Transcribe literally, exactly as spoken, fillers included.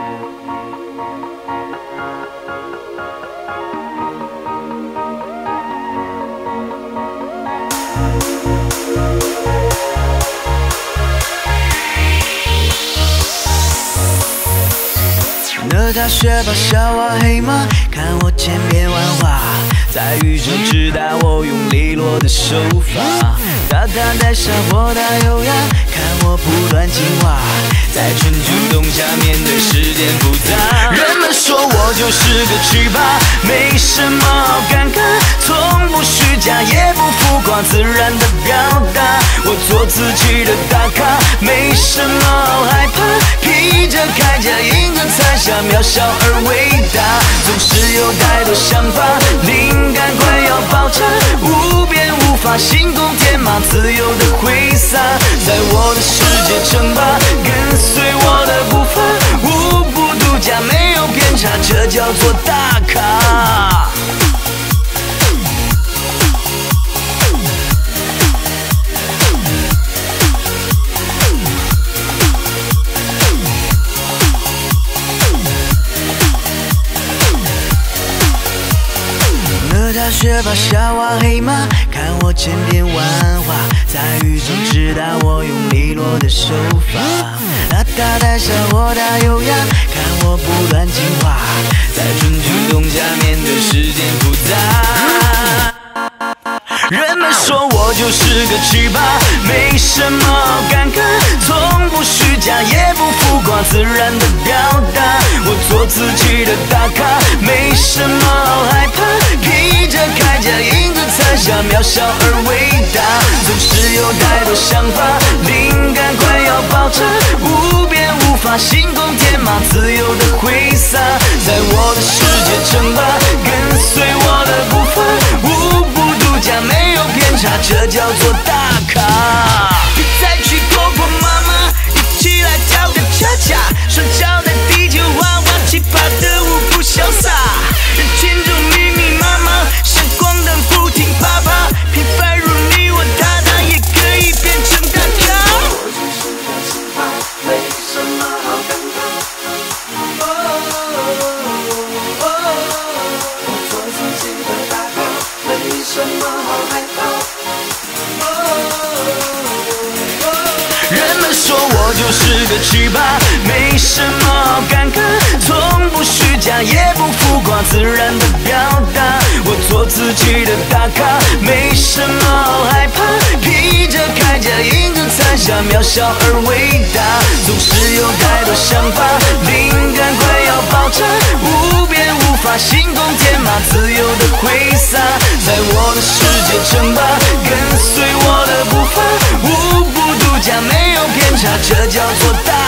哪吒学霸笑我黑马，看我千变万化，在宇宙直达我用利落的手法，大大带小我大优雅，看我不断进化，在春秋冬夏面对世间复杂。人们说我就是个奇葩，没什么好尴尬，从不虚假也不浮夸，自然的表达，我做自己的大咖，没什么好害怕，披着铠甲迎着残霞，渺小而伟大，总是有太多想法，灵感快要爆炸，无边无法，星空天马，自由的挥洒，在我的世界称霸，跟随我的步伐，无不独家，没有偏差，这叫做大咖。哪吒学霸笑我黑马，看我千变万化，在宇宙直达我用利落的手法，大大带小我大优雅，看我不断进化，在春秋冬夏面对世间复杂。人们说我就是个奇葩，没什么好尴尬，从不虚假也不浮夸，自然的表达，我做自己的大咖，没什么好害怕，披着铠甲迎着残霞，渺小而伟大，总是有太多想法，灵感快要爆炸，无边无法，星空天马，自由的挥洒，在我的世界称霸，跟随我的步伐，无不独家，没有偏差，这叫做大咖。别再去婆婆妈妈，一起来跳个恰恰，双脚在地球滑滑，奇葩的舞步潇洒，人群中密密麻麻，像光灯不停啪啪，平凡如你我他，他也可以变成大咖。我就是个奇葩，没什么好尴尬。哦哦哦，我做自己的大咖，没什么好害怕。人们说我就是个奇葩，没什么好尴尬，从不虚假也不浮夸，自然的表达，我做自己的大咖，没什么好害怕，披着铠甲迎着残霞，渺小而伟大，总是有太多想法，灵感快要爆炸，无边无法，星空天马，自由的挥洒，在我的世界称霸，跟随我的步伐，无不独家，没有偏差，这叫做大